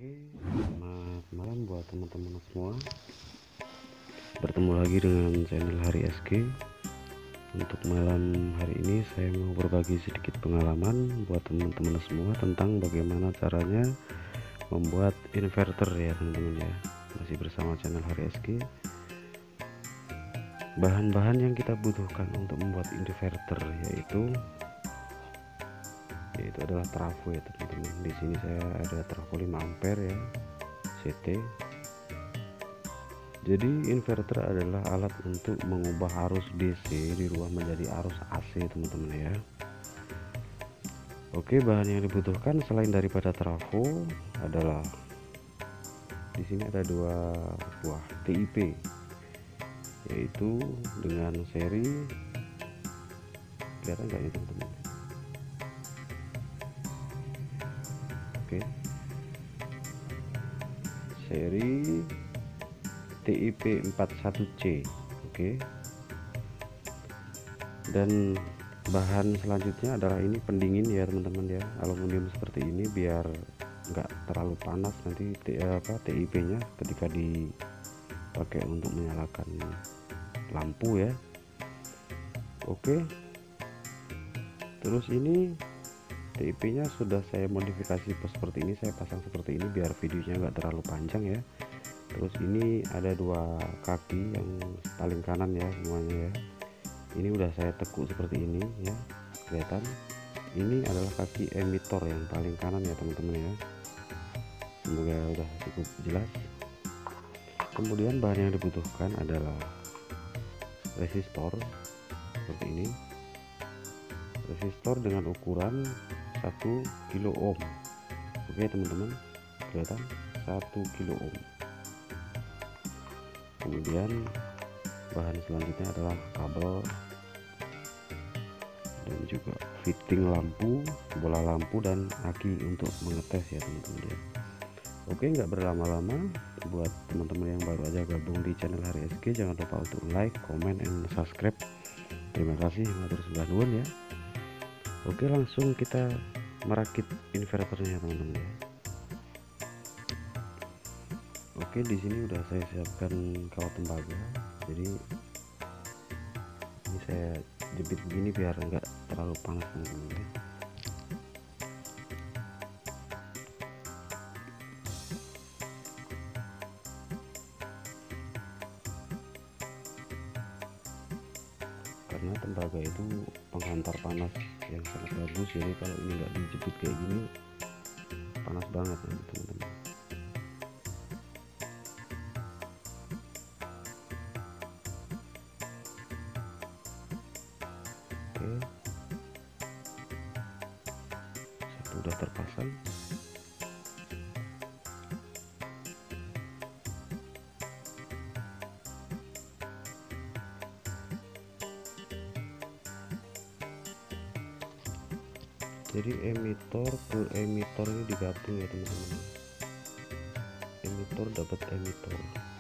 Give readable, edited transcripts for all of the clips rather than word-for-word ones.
Oke, selamat malam buat teman-teman semua. Bertemu lagi dengan channel Hari SG. Untuk malam hari ini saya mau berbagi sedikit pengalaman buat teman-teman semua tentang bagaimana caranya membuat inverter ya teman-teman ya. Masih bersama channel Hari SG. Bahan-bahan yang kita butuhkan untuk membuat inverter yaitu adalah trafo ya teman-teman. Di sini saya ada trafo 5 ampere ya, CT. Jadi inverter adalah alat untuk mengubah arus DC di rumah menjadi arus AC teman-teman ya. Oke, bahan yang dibutuhkan selain daripada trafo adalah di sini ada dua buah TIP, yaitu dengan seri, kelihatan nggak ya teman-teman? Oke, seri TIP 41C. Oke, dan bahan selanjutnya adalah ini pendingin ya teman-teman ya, aluminium seperti ini biar nggak terlalu panas nanti TIP nya ketika dipakai untuk menyalakan lampu ya. Oke, terus ini TIP nya sudah saya modifikasi seperti ini, saya pasang seperti ini biar videonya nggak terlalu panjang ya. Terus ini ada dua kaki yang paling kanan ya semuanya ya, ini udah saya tekuk seperti ini ya, kelihatan. Ini adalah kaki emitor yang paling kanan ya teman-teman ya, semoga udah cukup jelas. Kemudian bahan yang dibutuhkan adalah resistor seperti ini, resistor dengan ukuran 1 kilo ohm. Oke teman-teman, kelihatan 1 kilo ohm. Kemudian bahan selanjutnya adalah kabel dan juga fitting lampu, bola lampu dan aki untuk mengetes ya teman-teman ya. Oke, nggak berlama-lama, buat teman-teman yang baru aja gabung di channel Hari SG, jangan lupa untuk like, comment, and subscribe. Terima kasih, matur sembah nuwun ya. Oke, langsung kita merakit inverternya teman-teman ya. Oke, di sini udah saya siapkan kawat tembaga, jadi ini saya jepit begini biar enggak terlalu panas teman-teman ya. Karena tembaga itu penghantar panas yang sangat bagus, jadi kalau ini enggak dijepit kayak gini panas banget ya teman-teman. Oke, satu udah terpasang. Jadi emitor ke emitor ini digabung ya teman-teman, emitor dapat emitor.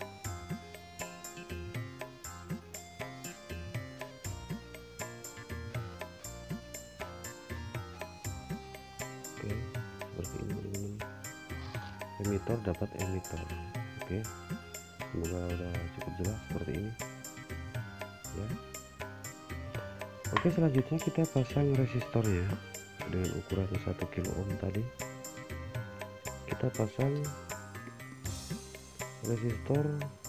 Oke, seperti ini teman-teman, emitor dapat emitor. Oke, semoga udah cukup jelas seperti ini ya. Oke, selanjutnya kita pasang resistornya dengan ukuran 1 kilo ohm tadi. Kita pasang resistor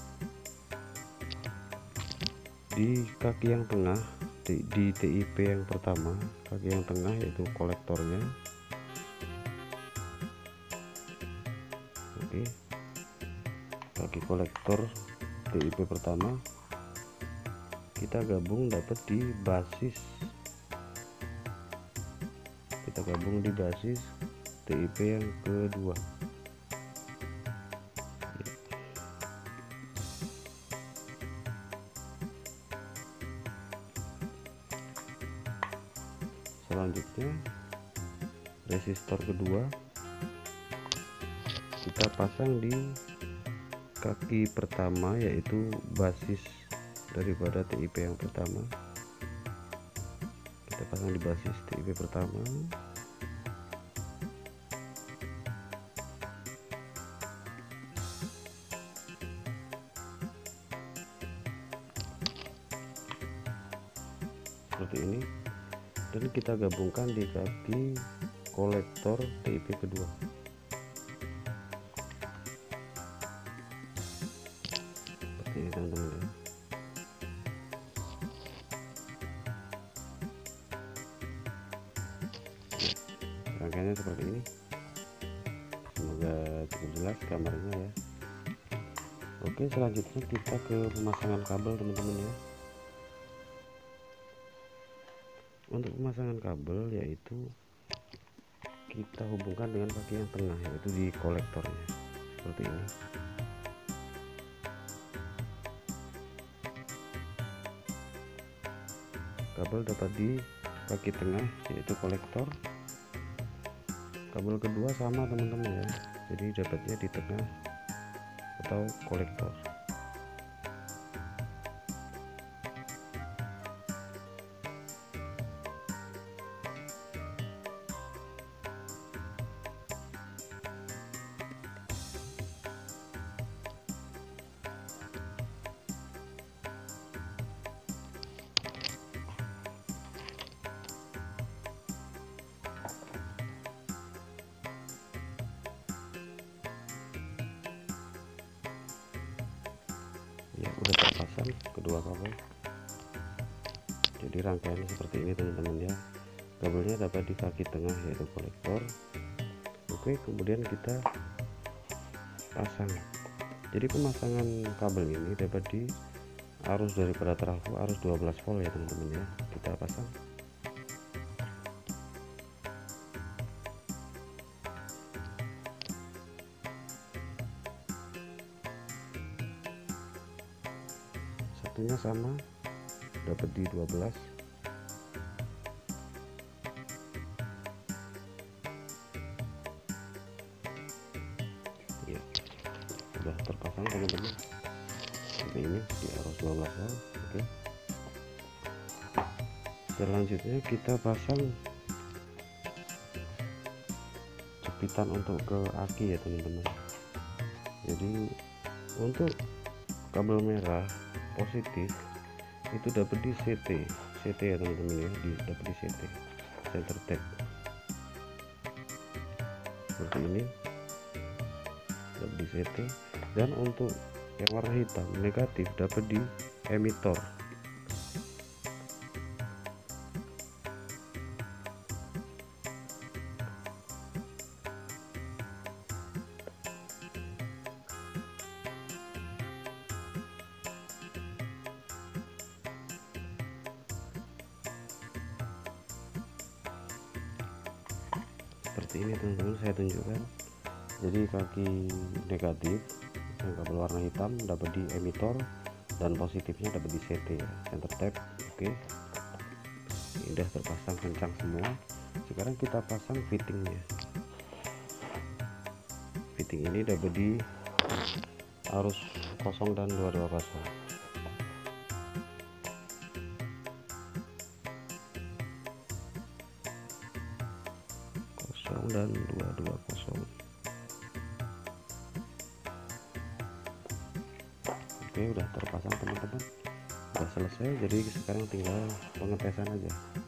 di kaki yang tengah, di TIP yang pertama, kaki yang tengah yaitu kolektornya. Oke, kaki kolektor TIP pertama kita gabung dapat di basis, kita gabung di basis TIP yang kedua. Selanjutnya resistor kedua kita pasang di kaki pertama, yaitu basis daripada TIP yang pertama. Kita pasang di basis TIP pertama. seperti ini, dan kita gabungkan di kaki kolektor TIP kedua. Seperti ini teman-teman ya. Rangkaiannya seperti ini, semoga cukup jelas gambarnya ya. Oke, selanjutnya kita ke pemasangan kabel teman-teman ya. Untuk pemasangan kabel yaitu kita hubungkan dengan kaki yang tengah, yaitu di kolektornya seperti ini. Kabel dapat di kaki tengah yaitu kolektor. Kabel kedua sama teman-teman ya, jadi dapatnya di tengah atau kolektor. Ya, udah terpasang kedua kabel. Jadi rangkaiannya seperti ini teman-teman ya. Kabelnya dapat di kaki tengah yaitu kolektor. Oke, kemudian kita pasang. Jadi pemasangan kabel ini dapat di arus daripada trafo arus 12 volt ya teman-teman ya. Kita pasang. Satunya sama, dapat di 12. Ya, sudah terpasang teman-teman seperti ini di arus 12 volt. Oke, selanjutnya kita pasang jepitan untuk ke aki ya teman-teman. Jadi untuk kabel merah positif itu dapat di CT ya teman-teman ya, dapat di CT center tap seperti ini, dapat di CT. Dan untuk yang warna hitam negatif dapat di emitor. Seperti ini teman-teman, saya tunjukkan. Jadi kaki negatif yang kabel warna hitam dapat di emitor dan positifnya dapat di CT ya, center tap. Oke, ini udah terpasang kencang semua. Sekarang kita pasang fittingnya. Fitting ini dapat di arus 0 dan 220. Dan 220. Oke, udah terpasang teman-teman, udah selesai. Jadi sekarang tinggal pengetesan aja.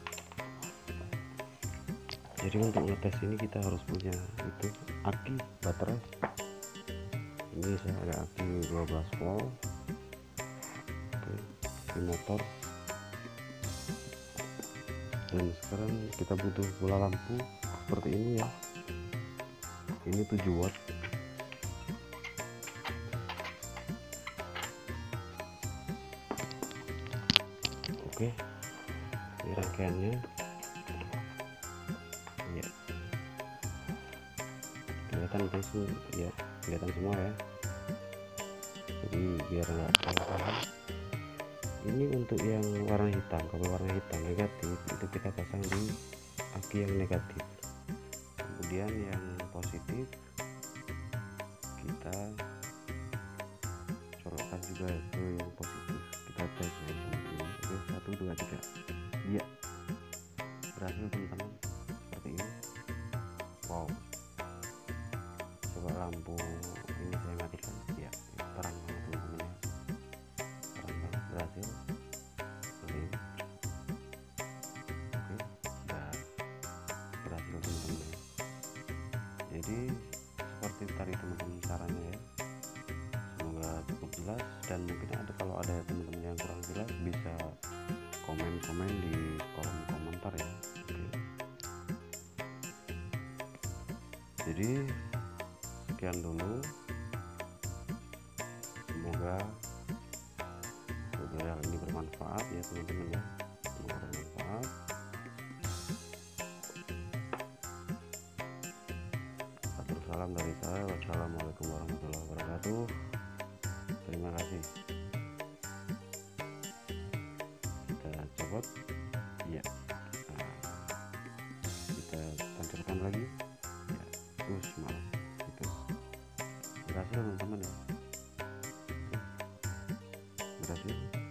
Jadi untuk ngetes ini kita harus punya itu aki baterai. Ini saya ada aki 12 volt. Oke, di motor. Dan sekarang kita butuh bola lampu seperti ini ya. Ini 7 watt. Oke, ini rangkaiannya ya, kelihatan ya, kelihatan semua ya. Jadi biar nggak salah. Ini untuk yang warna hitam, kabel warna hitam negatif itu kita pasang di aki yang negatif. Kemudian yang positif kita colokkan juga ke yang positif. Kita tes ya. Oke, 1 2 3. Iya, berhasil teman-teman, seperti ini. Wow, coba lampu ini saya matikan ya, terang banget teman-teman ya, terang banget, berhasil seperti ini. Jadi seperti tadi teman-teman caranya ya, semoga cukup jelas, dan mungkin kalau ada teman-teman yang kurang jelas bisa komen-komen di kolom komentar ya. Oke. Jadi sekian dulu, semoga tutorial ini bermanfaat ya teman-teman ya, semoga bermanfaat. Satu salam dari saya, wassalamualaikum warahmatullahi wabarakatuh. Terima kasih. Kita copot ya, nah, kita tancapkan lagi ya, maaf itu berhasil teman-teman ya, berhasil.